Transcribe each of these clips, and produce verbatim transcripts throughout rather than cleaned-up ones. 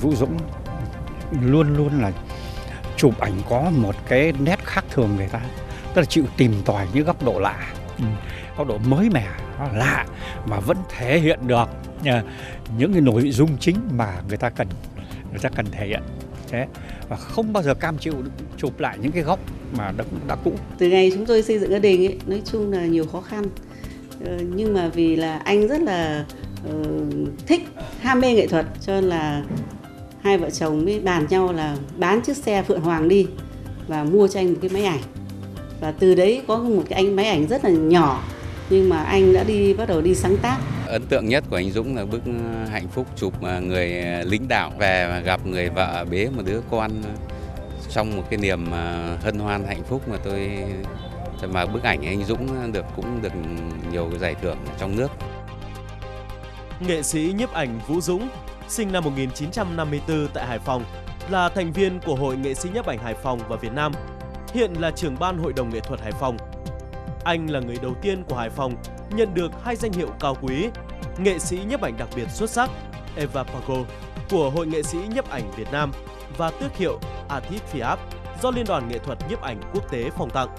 Vũ Dũng luôn luôn là chụp ảnh có một cái nét khác thường người ta, tức là chịu tìm tòi những góc độ lạ, ừ. góc độ mới mẻ, nó lạ mà vẫn thể hiện được uh, những cái nội dung chính mà người ta cần người ta cần thể hiện. Thế và không bao giờ cam chịu chụp lại những cái góc mà đã, đã cũ. Từ ngày chúng tôi xây dựng gia đình ấy, nói chung là nhiều khó khăn, ờ, nhưng mà vì là anh rất là uh, thích, ham mê nghệ thuật, cho nên là hai vợ chồng mới bàn nhau là bán chiếc xe Phượng Hoàng đi và mua cho anh một cái máy ảnh. Và từ đấy có một cái anh máy ảnh rất là nhỏ, nhưng mà anh đã đi bắt đầu đi sáng tác. Ấn tượng nhất của anh Dũng là bức hạnh phúc chụp người lính đảo về và gặp người vợ bế một đứa con trong một cái niềm hân hoan hạnh phúc mà tôi mà bức ảnh anh Dũng được cũng được nhiều giải thưởng trong nước. Nghệ sĩ nhiếp ảnh Vũ Dũng sinh năm một nghìn chín trăm năm mươi tư tại Hải Phòng, là thành viên của Hội Nghệ sĩ nhiếp ảnh Hải Phòng và Việt Nam. Hiện là trưởng ban Hội đồng Nghệ thuật Hải Phòng. Anh là người đầu tiên của Hải Phòng nhận được hai danh hiệu cao quý, nghệ sĩ nhiếp ảnh đặc biệt xuất sắc Eva Pago của Hội Nghệ sĩ nhiếp ảnh Việt Nam và tước hiệu Artist Fiat do Liên đoàn Nghệ thuật nhiếp ảnh quốc tế phong tặng.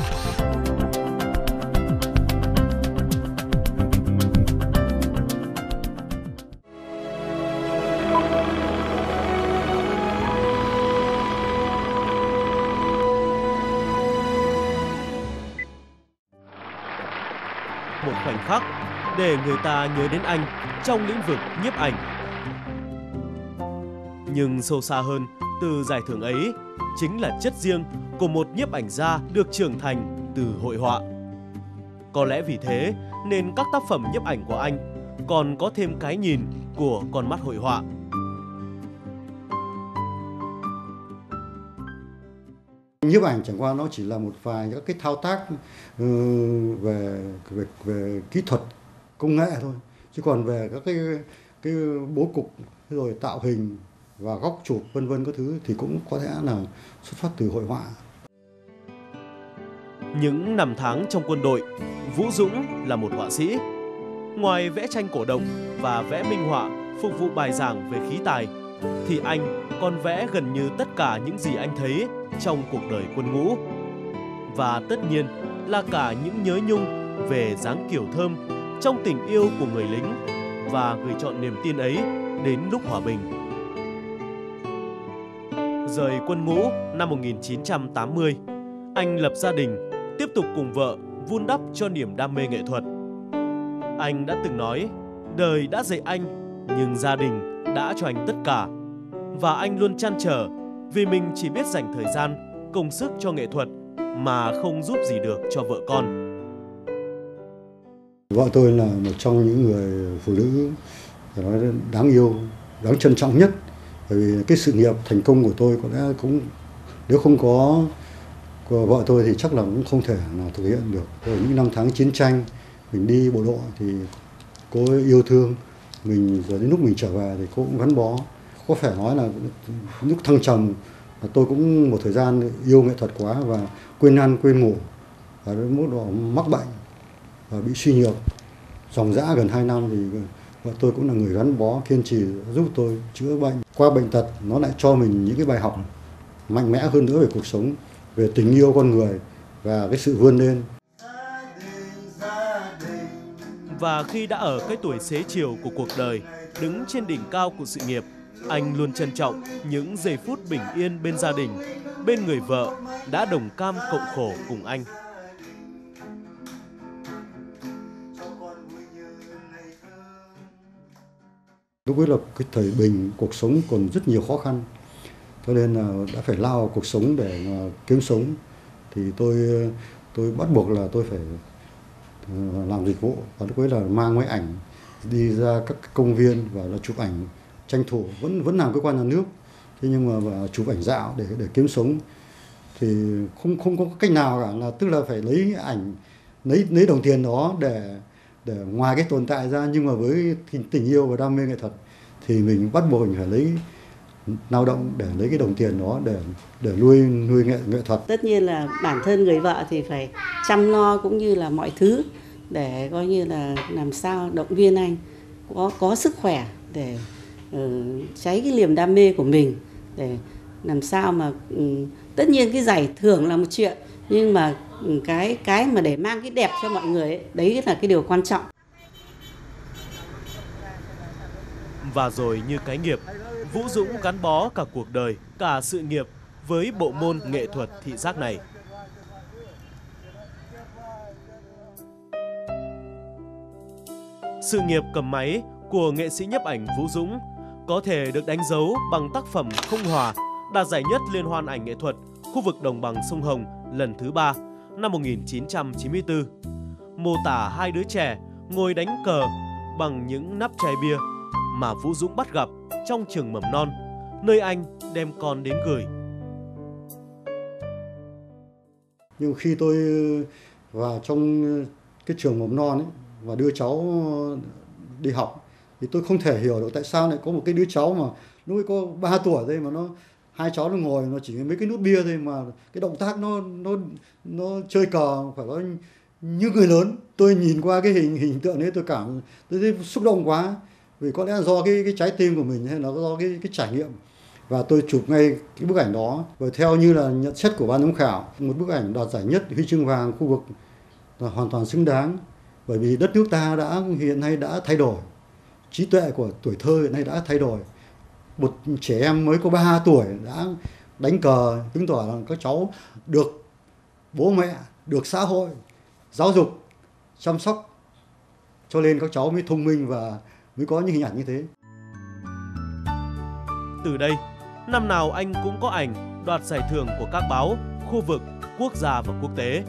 Một khoảnh khắc để người ta nhớ đến anh trong lĩnh vực nhiếp ảnh. Nhưng sâu xa hơn, từ giải thưởng ấy chính là chất riêng của một nhiếp ảnh gia được trưởng thành từ hội họa. Có lẽ vì thế nên các tác phẩm nhiếp ảnh của anh còn có thêm cái nhìn của con mắt hội họa. Nhiếp ảnh chẳng qua nó chỉ là một vài các cái thao tác uh, về, về về kỹ thuật công nghệ thôi, chứ còn về các cái cái bố cục rồi tạo hình và góc chụp vân vân các thứ thì cũng có thể là xuất phát từ hội họa. Những năm tháng trong quân đội, Vũ Dũng là một họa sĩ. Ngoài vẽ tranh cổ động và vẽ minh họa phục vụ bài giảng về khí tài, thì anh còn vẽ gần như tất cả những gì anh thấy trong cuộc đời quân ngũ. Và tất nhiên là cả những nhớ nhung về dáng kiểu thơm trong tình yêu của người lính và gửi trọn niềm tin ấy đến lúc hòa bình. Rời quân ngũ năm một nghìn chín trăm tám mươi, anh lập gia đình, tiếp tục cùng vợ vun đắp cho niềm đam mê nghệ thuật. Anh đã từng nói, đời đã dạy anh, nhưng gia đình đã cho anh tất cả. Và anh luôn trăn trở vì mình chỉ biết dành thời gian, công sức cho nghệ thuật mà không giúp gì được cho vợ con. Vợ tôi là một trong những người phụ nữ phải nói đáng yêu, đáng trân trọng nhất. Bởi vì cái sự nghiệp thành công của tôi có lẽ cũng nếu không có của vợ tôi thì chắc là cũng không thể nào thực hiện được. Ở những năm tháng chiến tranh mình đi bộ đội thì cô yêu thương mình, rồi đến lúc mình trở về thì cô cũng gắn bó. Có phải nói là lúc thăng trầm tôi cũng một thời gian yêu nghệ thuật quá và quên ăn quên ngủ, và đến mức độ mắc bệnh và bị suy nhược dòng dã gần hai năm thì vợ tôi cũng là người gắn bó kiên trì giúp tôi chữa bệnh. Qua bệnh tật nó lại cho mình những cái bài học mạnh mẽ hơn nữa về cuộc sống, về tình yêu con người và cái sự vươn lên. Và khi đã ở cái tuổi xế chiều của cuộc đời, đứng trên đỉnh cao của sự nghiệp, anh luôn trân trọng những giây phút bình yên bên gia đình, bên người vợ đã đồng cam cộng khổ cùng anh. Lúc ấy là cái thời bình, cuộc sống còn rất nhiều khó khăn, cho nên là đã phải lao vào cuộc sống để mà kiếm sống. Thì tôi tôi bắt buộc là tôi phải làm dịch vụ, và lúc ấy là mang máy ảnh đi ra các công viên và là chụp ảnh, tranh thủ vẫn vẫn làm cơ quan nhà nước, thế nhưng mà và chụp ảnh dạo để để kiếm sống thì không không có cách nào cả, là tức là phải lấy ảnh lấy lấy đồng tiền đó để để ngoài cái tồn tại ra, nhưng mà với tình yêu và đam mê nghệ thuật thì mình bắt buộc mình phải lấy lao động để lấy cái đồng tiền đó để để nuôi nuôi nghệ nghệ thuật. Tất nhiên là bản thân người vợ thì phải chăm lo cũng như là mọi thứ để coi như là làm sao động viên anh có có sức khỏe để uh, cháy cái niềm đam mê của mình để làm sao mà um, tất nhiên cái giải thưởng là một chuyện, nhưng mà um, cái cái mà để mang cái đẹp cho mọi người ấy, đấy là cái điều quan trọng. Và rồi như cái nghiệp, Vũ Dũng gắn bó cả cuộc đời, cả sự nghiệp với bộ môn nghệ thuật thị giác này. Sự nghiệp cầm máy của nghệ sĩ nhiếp ảnh Vũ Dũng có thể được đánh dấu bằng tác phẩm Không Hòa, đạt giải nhất Liên hoan ảnh nghệ thuật khu vực đồng bằng sông Hồng lần thứ ba năm một nghìn chín trăm chín mươi tư. Mô tả hai đứa trẻ ngồi đánh cờ bằng những nắp chai bia mà Vũ Dũng bắt gặp trong trường mầm non, nơi anh đem con đến gửi. Nhưng khi tôi vào trong cái trường mầm non ấy, và đưa cháu đi học thì tôi không thể hiểu được tại sao lại có một cái đứa cháu mà lúc ấy có ba tuổi thôi mà nó hai cháu nó ngồi nó chỉ mấy cái nút bia thôi mà cái động tác nó nó nó chơi cờ phải nói như người lớn. Tôi nhìn qua cái hình hình tượng ấy tôi cảm tôi thấy xúc động quá, vì có lẽ là do cái cái trái tim của mình hay là do cái cái trải nghiệm, và tôi chụp ngay cái bức ảnh đó. Và theo như là nhận xét của ban giám khảo, một bức ảnh đoạt giải nhất huy chương vàng khu vực là hoàn toàn xứng đáng, bởi vì đất nước ta đã hiện nay đã thay đổi, trí tuệ của tuổi thơ hiện nay đã thay đổi. Một trẻ em mới có ba tuổi đã đánh cờ, chứng tỏ là các cháu được bố mẹ, được xã hội giáo dục chăm sóc, cho nên các cháu mới thông minh và mới có những hình ảnh như thế. Từ đây, năm nào anh cũng có ảnh đoạt giải thưởng của các báo, khu vực, quốc gia và quốc tế.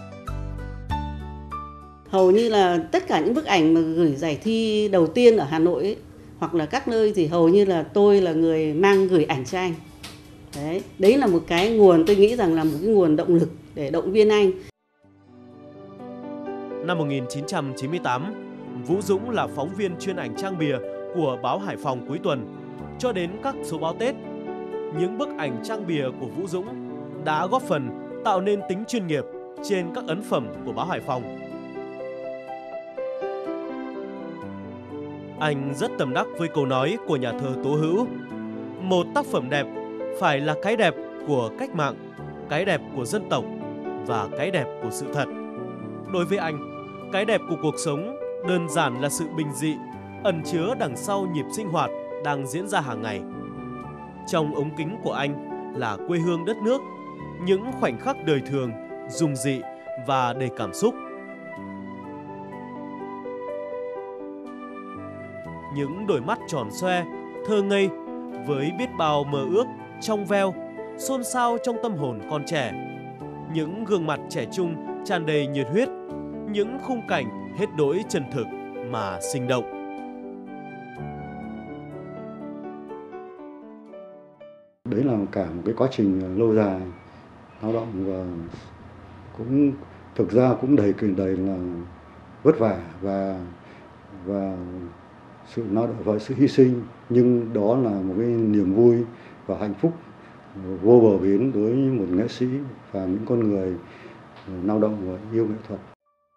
Hầu như là tất cả những bức ảnh mà gửi giải thi đầu tiên ở Hà Nội ấy, hoặc là các nơi thì hầu như là tôi là người mang gửi ảnh cho anh. Đấy, đấy là một cái nguồn, tôi nghĩ rằng là một cái nguồn động lực để động viên anh. Năm một nghìn chín trăm chín mươi tám, Vũ Dũng là phóng viên chuyên ảnh trang bìa của báo Hải Phòng cuối tuần, cho đến các số báo Tết. Những bức ảnh trang bìa của Vũ Dũng đã góp phần tạo nên tính chuyên nghiệp trên các ấn phẩm của báo Hải Phòng. Anh rất tâm đắc với câu nói của nhà thơ Tố Hữu: một tác phẩm đẹp phải là cái đẹp của cách mạng, cái đẹp của dân tộc và cái đẹp của sự thật. Đối với anh, cái đẹp của cuộc sống đơn giản là sự bình dị, ẩn chứa đằng sau nhịp sinh hoạt đang diễn ra hàng ngày. Trong ống kính của anh là quê hương đất nước, những khoảnh khắc đời thường, dung dị và đầy cảm xúc. Những đôi mắt tròn xoe, thơ ngây với biết bao mơ ước, trong veo, xôn xao trong tâm hồn con trẻ. Những gương mặt trẻ trung tràn đầy nhiệt huyết, những khung cảnh hết đỗi chân thực mà sinh động. Đấy là cả một cái quá trình lâu dài lao động, và cũng thực ra cũng đầy đầy là vất vả và và sự lao động và sự hy sinh, nhưng đó là một cái niềm vui và hạnh phúc vô bờ bến đối với một nghệ sĩ và những con người lao động và yêu nghệ thuật.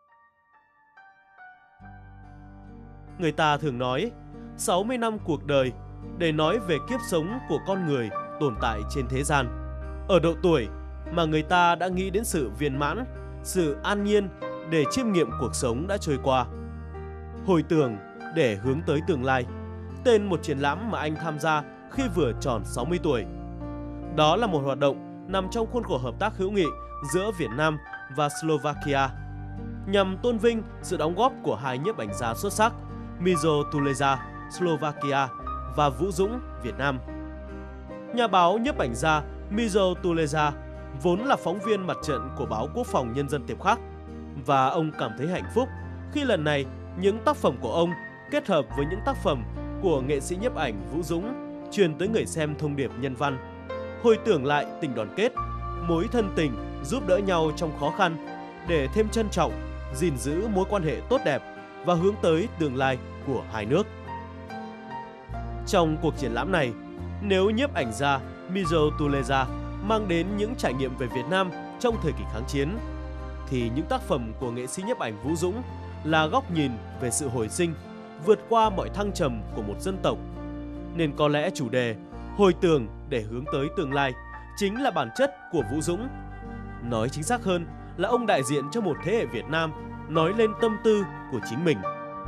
Người ta thường nói sáu mươi năm cuộc đời để nói về kiếp sống của con người tồn tại trên thế gian. Ở độ tuổi mà người ta đã nghĩ đến sự viên mãn, sự an nhiên để chiêm nghiệm cuộc sống đã trôi qua. Hồi tưởng để hướng tới tương lai, tên một triển lãm mà anh tham gia khi vừa tròn sáu mươi tuổi. Đó là một hoạt động nằm trong khuôn khổ hợp tác hữu nghị giữa Việt Nam và Slovakia, nhằm tôn vinh sự đóng góp của hai nhiếp ảnh gia xuất sắc Mizo Tuleza, Slovakia và Vũ Dũng, Việt Nam. Nhà báo nhiếp ảnh gia Mizo Tuleza vốn là phóng viên mặt trận của báo Quốc phòng Nhân dân Tiệp Khắc, và ông cảm thấy hạnh phúc khi lần này những tác phẩm của ông kết hợp với những tác phẩm của nghệ sĩ nhiếp ảnh Vũ Dũng truyền tới người xem thông điệp nhân văn, hồi tưởng lại tình đoàn kết, mối thân tình giúp đỡ nhau trong khó khăn để thêm trân trọng, gìn giữ mối quan hệ tốt đẹp và hướng tới tương lai của hai nước. Trong cuộc triển lãm này, nếu nhiếp ảnh gia Mizo Tuleza mang đến những trải nghiệm về Việt Nam trong thời kỳ kháng chiến, thì những tác phẩm của nghệ sĩ nhiếp ảnh Vũ Dũng là góc nhìn về sự hồi sinh, vượt qua mọi thăng trầm của một dân tộc, Nên có lẽ chủ đề hồi tưởng để hướng tới tương lai chính là bản chất của Vũ Dũng. Nói chính xác hơn là ông đại diện cho một thế hệ Việt Nam nói lên tâm tư của chính mình.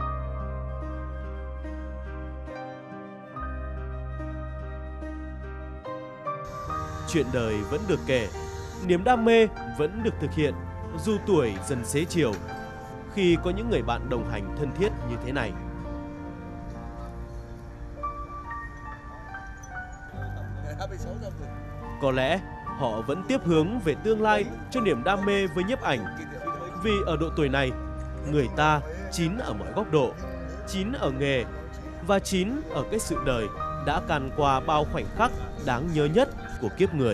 Chuyện đời vẫn được kể, niềm đam mê vẫn được thực hiện dù tuổi dần xế chiều, khi có những người bạn đồng hành thân thiết như thế này. Có lẽ họ vẫn tiếp hướng về tương lai cho niềm đam mê với nhiếp ảnh, vì ở độ tuổi này, người ta chín ở mọi góc độ, chín ở nghề và chín ở cái sự đời đã càn qua bao khoảnh khắc đáng nhớ nhất của kiếp người.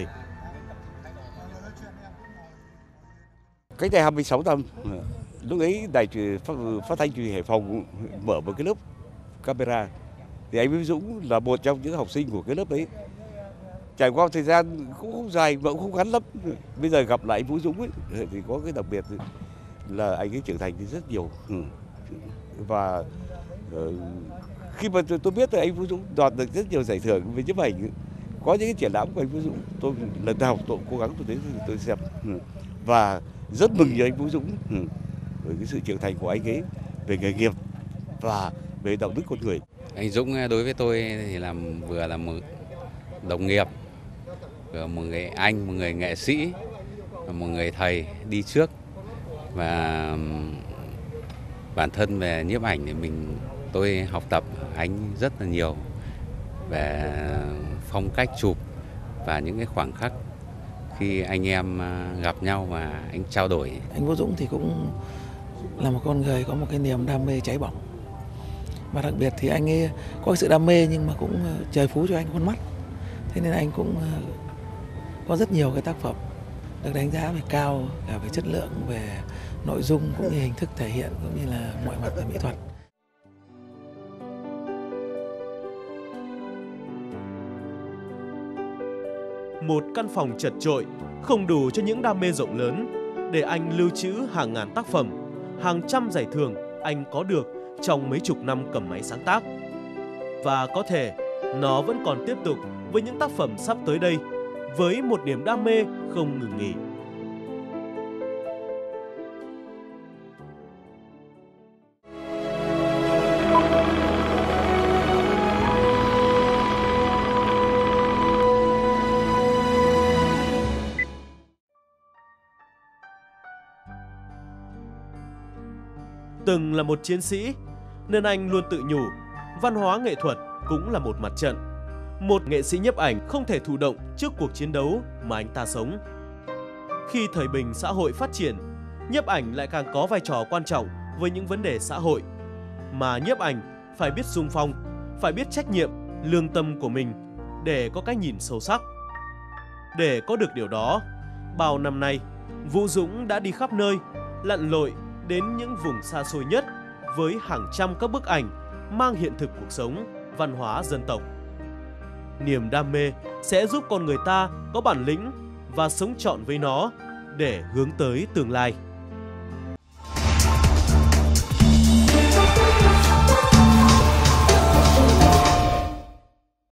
Cách đây hai mươi sáu năm, lúc ấy đài phát, phát thanh truyền hình Hải Phòng mở một cái lớp camera, thì anh Vũ Dũng là một trong những học sinh của cái lớp đấy. Trải qua thời gian cũng không dài mà cũng không ngắn lắm. Bây giờ gặp lại anh Vũ Dũng ấy, thì có cái đặc biệt là anh ấy trưởng thành thì rất nhiều. Và uh, khi mà tôi biết là anh Vũ Dũng đoạt được rất nhiều giải thưởng về nhiếp ảnh, có những cái triển lãm của anh Vũ Dũng, tôi lần nào tôi cố gắng tôi đến tôi xem. Và rất mừng cho anh Vũ Dũng với cái sự trưởng thành của anh ấy về nghề nghiệp và về đạo đức con người. Anh Dũng đối với tôi thì là vừa là một đồng nghiệp, vừa một người anh, một người nghệ sĩ, một người thầy đi trước. Và bản thân về nhiếp ảnh thì mình tôi học tập anh rất là nhiều về phong cách chụp và những cái khoảnh khắc khi anh em gặp nhau và anh trao đổi. Anh Vũ Dũng thì cũng là một con người có một cái niềm đam mê cháy bỏng. Và đặc biệt thì anh ấy có sự đam mê nhưng mà cũng trời phú cho anh con mắt. Thế nên anh cũng có rất nhiều cái tác phẩm được đánh giá về cao, cả về chất lượng, về nội dung cũng như hình thức thể hiện cũng như là mọi mặt về mỹ thuật. Một căn phòng chật chội không đủ cho những đam mê rộng lớn để anh lưu trữ hàng ngàn tác phẩm, hàng trăm giải thưởng anh có được trong mấy chục năm cầm máy sáng tác. Và có thể nó vẫn còn tiếp tục với những tác phẩm sắp tới đây với một niềm đam mê không ngừng nghỉ. Từng là một chiến sĩ nên anh luôn tự nhủ văn hóa nghệ thuật cũng là một mặt trận. Một nghệ sĩ nhiếp ảnh không thể thụ động trước cuộc chiến đấu mà anh ta sống. Khi thời bình xã hội phát triển, nhiếp ảnh lại càng có vai trò quan trọng với những vấn đề xã hội. Mà nhiếp ảnh phải biết xung phong, phải biết trách nhiệm, lương tâm của mình để có cái nhìn sâu sắc. Để có được điều đó, bao năm nay, Vũ Dũng đã đi khắp nơi, lặn lội đến những vùng xa xôi nhất với hàng trăm các bức ảnh mang hiện thực cuộc sống, văn hóa dân tộc. Niềm đam mê sẽ giúp con người ta có bản lĩnh và sống trọn với nó để hướng tới tương lai.